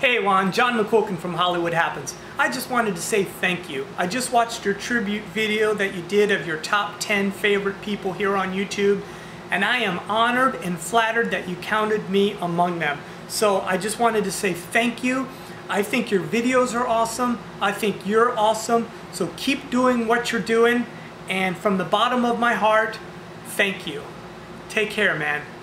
Hey Juan, John McQuilkin from Hollywood Happens. I just wanted to say thank you. I just watched your tribute video that you did of your top 10 favorite people here on YouTube, and I am honored and flattered that you counted me among them. So I just wanted to say thank you. I think your videos are awesome. I think you're awesome. So keep doing what you're doing, and from the bottom of my heart, thank you. Take care, man.